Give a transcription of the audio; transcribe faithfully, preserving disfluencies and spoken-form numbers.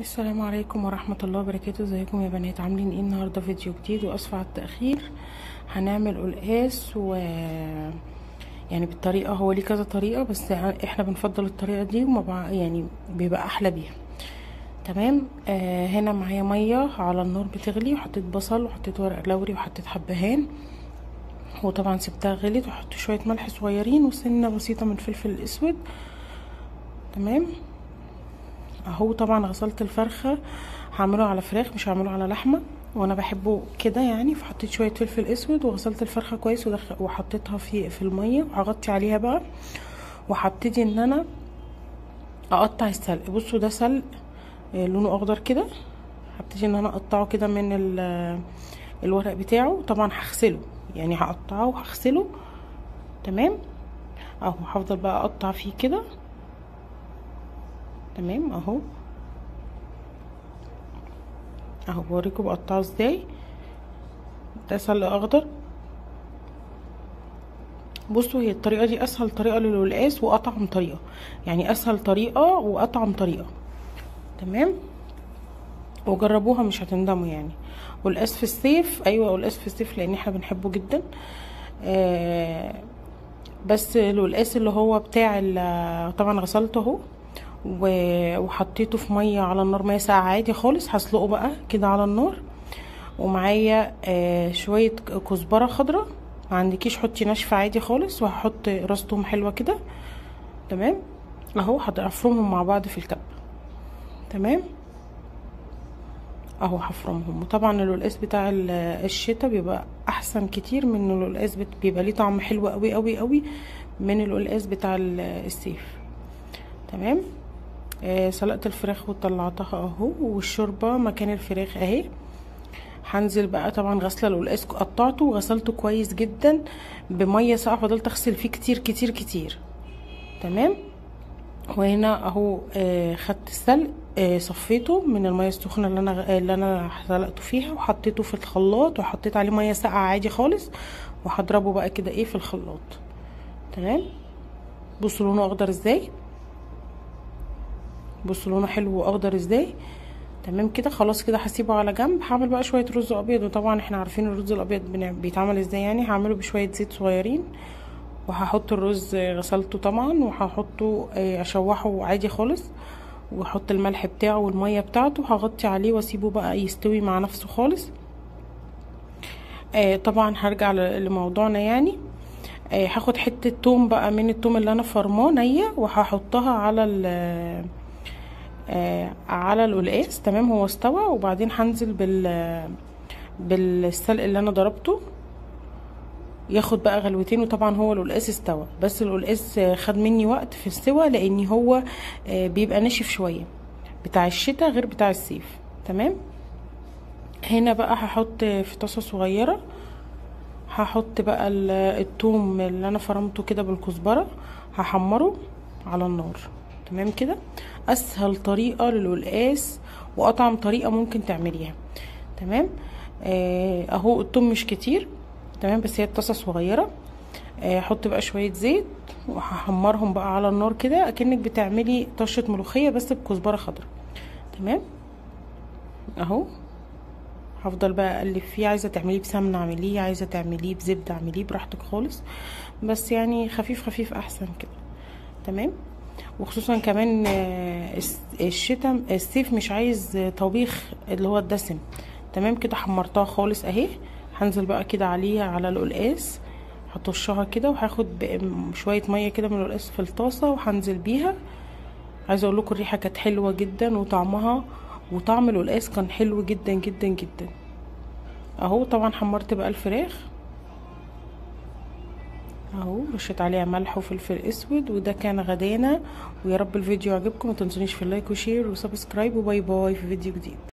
السلام عليكم ورحمة الله وبركاته. ازيكم يا بنات؟ عاملين ايه النهارده؟ فيديو جديد واسف على التأخير. هنعمل قلقاس و يعني بالطريقة، هو ليه كذا طريقة بس احنا بنفضل الطريقة دي وما يعني بيبقى احلى بيها. تمام. آه هنا معايا مية على النار بتغلي، وحطيت بصل وحطيت ورق لوري وحطيت حبهان، وطبعا سبتها غليت، وحطيت شوية ملح صغيرين وسنة بسيطة من فلفل الاسود. تمام اهو. طبعا غسلت الفرخه، هعمله على فراخ مش هعمله على لحمه، وانا بحبه كده يعني. فحطيت شويه فلفل اسود وغسلت الفرخه كويس وحطيتها في في الميه، وهغطي عليها بقى، وهبتدي ان انا اقطع السلق. بصوا ده سلق لونه اخضر كده، هبتدي ان انا اقطعه كده من الورق بتاعه. طبعا هغسله يعني، هقطعه وهغسله. تمام اهو. هفضل بقى اقطع فيه كده. تمام اهو اهو بوريكم بقطعه ازاي. ده سلق اخضر. بصوا هي الطريقه دي اسهل طريقه للقلقاس واطعم طريقه، يعني اسهل طريقه واطعم طريقه. تمام وجربوها مش هتندموا يعني. قلقاس في الصيف، ايوه قلقاس في الصيف لان احنا بنحبه جدا. آه بس القلقاس اللي هو بتاع طبعا غسلته اهو وحطيته في ميه على النار، ميه ساقعه عادي خالص. هسلقه بقى كده على النار، ومعايا آه شويه كزبره خضراء، ما عندكيش حطي ناشفه عادي خالص، وهحط راس توم حلوه كده. تمام اهو. هفرمهم مع بعض في الكب. تمام اهو هفرمهم. وطبعا القلقاس بتاع الشتا بيبقى احسن كتير من القلقاس، بيبقى ليه طعم حلو قوي قوي قوي من القلقاس بتاع الصيف. تمام. آه سلقت الفراخ وطلعتها اهو، والشوربه مكان الفراخ اهي. هنزل بقى طبعا غسله القلقاس، قطعته وغسلته كويس جدا بميه ساقعه، فضلت اغسل فيه كتير كتير كتير. تمام. وهنا اهو آه خدت السلق، آه صفيته من الميه السخنه اللي انا اللي انا سلقته فيها، وحطيته في الخلاط، وحطيت عليه ميه ساقعه عادي خالص، وهضربه بقى كده ايه في الخلاط. تمام. بصوا لونه اخضر ازاي، بصوا لونه حلو واخضر ازاي. تمام كده خلاص. كده هسيبه على جنب. هعمل بقى شويه رز ابيض، وطبعا احنا عارفين الرز الابيض بيتعمل ازاي يعني. هعمله بشويه زيت صغيرين، وهحط الرز غسلته طبعا، وهحطه اشوحه عادي خالص، واحط الملح بتاعه والميه بتاعته، هغطي عليه واسيبه بقى يستوي مع نفسه خالص. آه طبعا هرجع لموضوعنا يعني. آه هاخد حته توم بقى من التوم اللي انا فرماه نيه، وهحطها على ال آه على القلقاس. تمام هو استوى، وبعدين هنزل بال بالسلق اللي انا ضربته، ياخد بقى غلوتين. وطبعا هو القلقاس استوى، بس القلقاس خد مني وقت في السوى، لان هو آه بيبقى ناشف شويه، بتاع الشتاء غير بتاع الصيف. تمام. هنا بقى هحط في طاسه صغيره، هحط بقى الثوم اللي انا فرمته كده بالكزبره، هحمره على النار. تمام كده. اسهل طريقه للقلقاس واطعم طريقه ممكن تعمليها. تمام. آه اهو الثوم مش كتير. تمام بس هي الطاسه صغيره. آه حط بقى شويه زيت، وهحمرهم بقى على النار كده اكنك بتعملي طشه ملوخيه بس بكزبره خضراء. تمام اهو. هفضل بقى اقلب فيه، عايزه تعمليه بسمنه اعمليه، عايزه تعمليه بزبده اعمليه، براحتك خالص، بس يعني خفيف خفيف احسن كده. تمام. وخصوصا كمان الشتاء الصيف مش عايز طبيخ اللي هو الدسم. تمام كده. حمرتها خالص اهي. هنزل بقى كده عليها على القلقاس، هطشها كده، وهاخد شويه ميه كده من القلقاس في الطاسه وهنزل بيها. عايزه اقول لكم الريحه كانت حلوه جدا، وطعمها وطعم القلقاس كان حلو جدا جدا جدا اهو. طبعا حمرت بقى الفراخ اهو، رشيت عليها ملح وفلفل اسود، وده كان غدانا. ويا رب الفيديو عجبكم، ما تنسونيش في اللايك وشير وسبسكرايب، وباي باي في فيديو جديد.